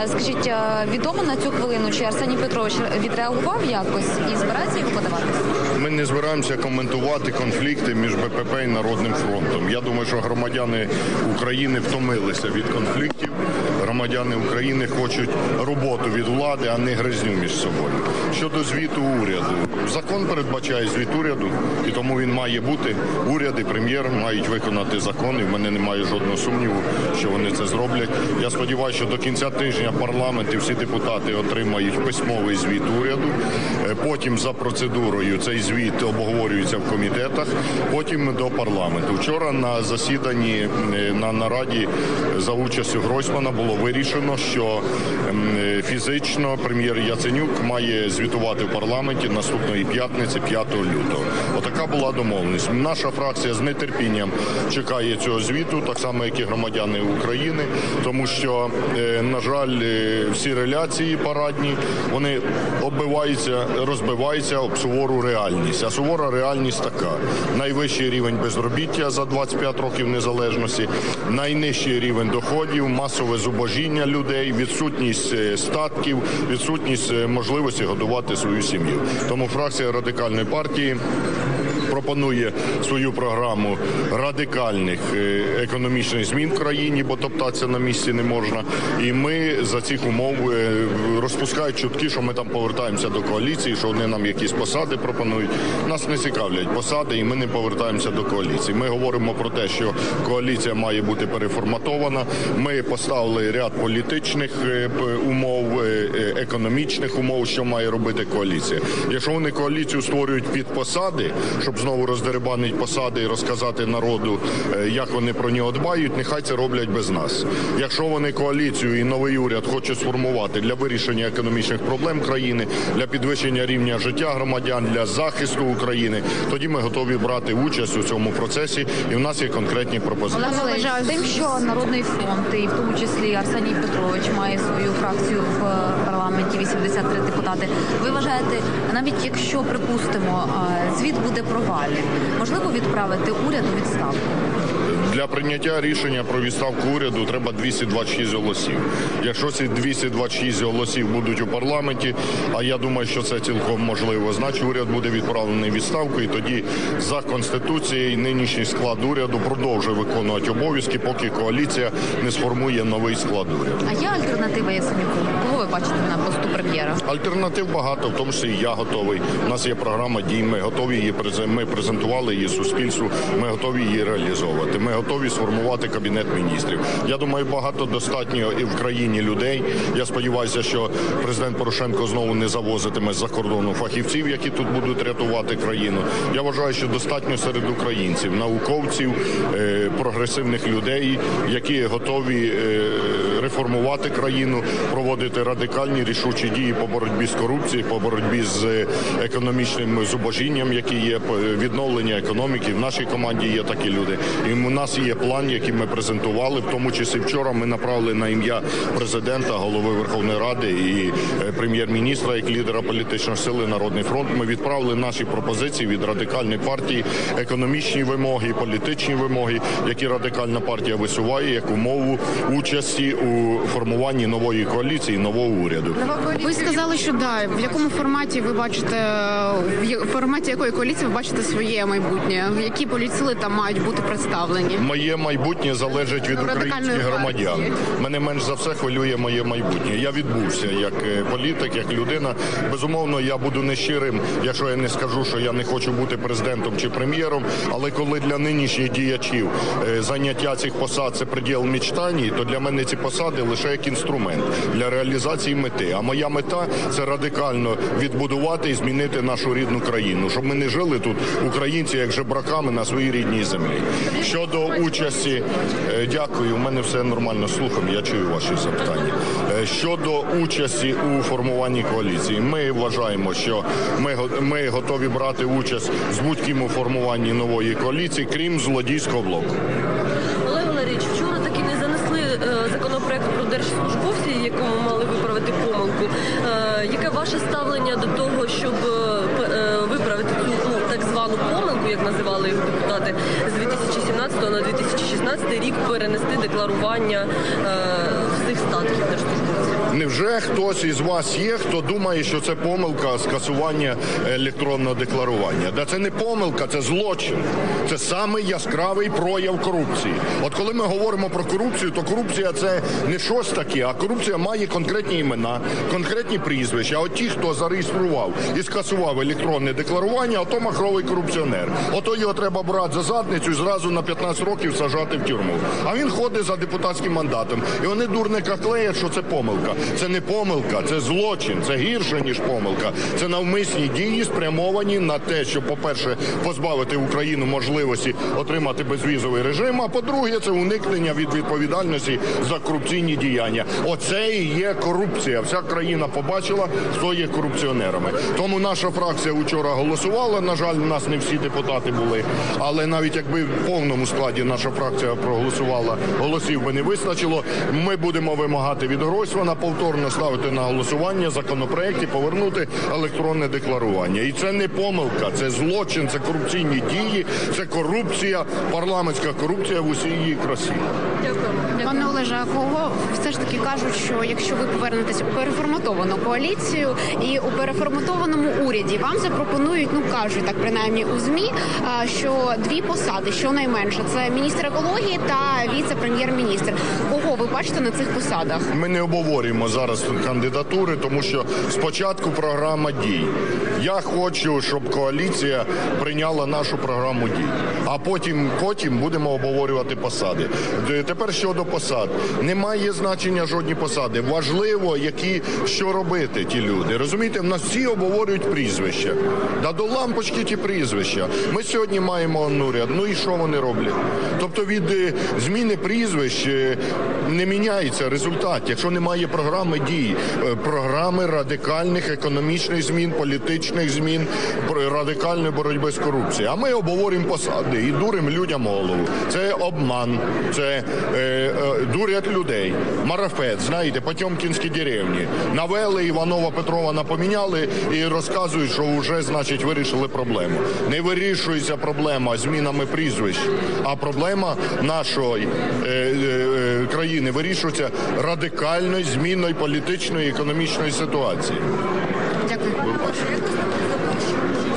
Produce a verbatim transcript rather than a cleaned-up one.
Скажіть, відомо на цю хвилину, чи Арсеній Петрович відреагував якось і збирається його подавати? Ми не збираємося коментувати конфлікти між Бе Пе Пе і Народним фронтом. Я думаю, що громадяни України втомилися від конфліктів. Громадяни України хочуть роботу від влади, а не гризню між собою. Щодо звіту уряду. Закон передбачає звіт уряду, і тому він має бути. Уряд і прем'єр мають виконати закон, і в мене немає жодного сумніву, що вони це зроблять. Я сподіваюся, що до кінця тижня парламент і всі депутати отримають письмовий звіт уряду. Потім за процедурою цей звіт обговорюється в комітетах, потім до парламенту. Вчора на засіданні, на нараді за участю Гройсмана було вирішено, що фізично прем'єр Яценюк має звітувати в парламенті наступної п'ятниці, п'ятого лютого. Отака була домовленість. Наша фракція з нетерпінням чекає цього звіту, так само, як і громадяни України, тому що, на жаль, всі реляції парадні, вони оббиваються, розбиваються об сувору реальність. А сувора реальність така. Найвищий рівень безробіття за двадцять п'ять років незалежності, найнижчий рівень доходів, масове зубожіння людей, відсутність статків, відсутність можливості годувати свою сім'ю. Тому фракція Радикальної партії пропонує свою програму радикальних економічних змін в країні, бо топтатися на місці не можна. І ми за цих умов розпускають чутки, що ми там повертаємося до коаліції, що вони нам якісь посади пропонують. Нас не цікавлять посади, і ми не повертаємося до коаліції. Ми говоримо про те, що коаліція має бути переформатована. Ми поставили ряд політичних умов, економічних умов, що має робити коаліція. Якщо вони коаліцію створюють під посади, щоб знову роздерибанити посади і розказати народу, як вони про нього дбають, нехай це роблять без нас. Якщо вони коаліцію і новий уряд хочуть сформувати для вирішення економічних проблем країни, для підвищення рівня життя громадян, для захисту України, тоді ми готові брати участь у цьому процесі, і в нас є конкретні пропозиції. Але я вважаю тим, що Народний фронт, і в тому числі Арсеній Петрович, має свою фракцію в парламенті, вісімдесят три депутати. Ви вважаєте, навіть якщо, припустимо, звіт буде провальним, можливо відправити уряд у відставку? Для прийняття рішення про відставку уряду треба двісті двадцять шість голосів. Якщо ці двісті двадцять шість голосів будуть у парламенті, а я думаю, що це цілком можливо, значить уряд буде відправлений у відставку, і тоді за Конституцією нинішній склад уряду продовжує виконувати обов'язки, поки коаліція не сформує новий склад уряду. А є альтернатива Яценюку? Кого ви бачите на посту прем'єра? Альтернатив багато, в тому числі і я готовий. У нас є програма дій, ми готові її, ми презентували її суспільству, ми готові її реалізовувати. Ми готові сформувати Кабінет міністрів. Я думаю, багато достатньо і в країні людей. Я сподіваюся, що президент Порошенко знову не завозитиме з-за кордону фахівців, які тут будуть рятувати країну. Я вважаю, що достатньо серед українців, науковців, прогресивних людей, які готові реформувати країну, проводити радикальні рішучі дії по боротьбі з корупцією, по боротьбі з економічним зубожінням, які є, відновлення економіки. В нашій команді є такі люди. І у нас є план, який ми презентували, в тому числі вчора ми направили на ім'я президента, голови Верховної Ради і прем'єр-міністра, як лідера політичної сили Народний фронт. Ми відправили наші пропозиції від Радикальної партії, економічні вимоги, політичні вимоги, які Радикальна партія висуває як умову участі у формуванні нової коаліції, нового уряду. Ви сказали, що да, в якому форматі ви бачите, в форматі якої коаліції ви бачите своє майбутнє? Які політсили там мають бути представлені? Моє майбутнє залежить від українських громадян. Мене менш за все хвилює моє майбутнє. Я відбувся як політик, як людина. Безумовно, я буду нещирим, якщо я не скажу, що я не хочу бути президентом чи прем'єром, але коли для нинішніх діячів заняття цих посад – це приділ мечтань, то для мене ці посади лише як інструмент для реалізації мети. А моя мета – це радикально відбудувати і змінити нашу рідну країну, щоб ми не жили тут, українці, як жебраками на своїй рідній землі. Щодо участі, дякую, у мене все нормально з слухом, я чую ваші запитання. Щодо участі у формуванні коаліції, ми вважаємо, що ми, ми готові брати участь з будь-ким у формуванні нової коаліції, крім злодійського блоку. Олег Валерійович, вчора таки не занесли е, законопроект про держслужбовців, якому мали виправити помилку. Е, яке ваше ставлення до того, щоб е, виправити цю ну, так звану помилку, як називали їх депутати, з дві тисячі сімнадцятого на дві тисячі шістнадцятий рік перенести декларування е, всіх статків держслужбовців? невже хтось із вас є, хто думає, що це помилка скасування електронного декларування? Да це не помилка, це злочин. Це самий яскравий прояв корупції. От коли ми говоримо про корупцію, то корупція це не щось таке, а корупція має конкретні імена, конкретні прізвища. А от ті, хто зареєстрував і скасував електронне декларування, ото махровий корупціонер. Ото його треба брати за задницю і зразу на п'ятнадцять років сажати в тюрму. А він ходить за депутатським мандатом. І вони дурника клеять, що це помилка. Це не помилка, це злочин, це гірше, ніж помилка. Це навмисні дії, спрямовані на те, щоб, по-перше, позбавити Україну можливості отримати безвізовий режим, а по-друге, це уникнення від відповідальності за корупційні діяння. Оце і є корупція. Вся країна побачила, хто є корупціонерами. Тому наша фракція вчора голосувала, на жаль, у нас не всі депутати були, але навіть якби в повному складі наша фракція проголосувала, голосів би не вистачило, ми будемо вимагати від Гройсмана повторно ставити на голосування законопроект і повернути електронне декларування. І це не помилка, це злочин, це корупційні дії, це корупція, парламентська корупція в усій її красі. Пане Олеже, а кого все ж таки кажуть, що якщо ви повернетесь у переформатовану коаліцію і у переформатованому уряді вам запропонують, ну кажуть так принаймні у ЗМІ, що дві посади, щонайменше, це міністр екології та віце-прем'єр-міністр. Кого ви бачите на цих посадах? Ми не обговорюємо зараз кандидатури, тому що спочатку програма дій. Я хочу, щоб коаліція прийняла нашу програму дій, а потім, потім будемо обговорювати посади. Тепер щодо посад. Немає значення жодні посади. Важливо, які, що робити ті люди. Розумієте, в нас всі обговорюють прізвища. Да до лампочки ті прізвища. Ми сьогодні маємо уряд. Ну і що вони роблять? Тобто від зміни прізвищ не міняється результат, якщо немає програми дій, програми радикальних економічних змін, політичних змін, радикальної боротьби з корупцією. А ми обговорюємо посади і дуримо людям голову. Це обман, це е, е, дурять людей. Марафет, знаєте, Потьомкінські деревні. Навели Іванова Петрова напоміняли і розказують, що вже, значить, вирішили проблему. Не вирішується проблема змінами прізвищ, а проблема нашої е, е, країни вирішується радикальною зміною політичної і економічної ситуації. Дякую.